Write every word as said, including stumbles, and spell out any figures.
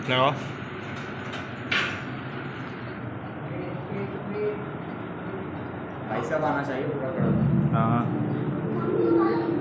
लगाओ। भाई साहब आना चाहिए पूरा कड़ा। हाँ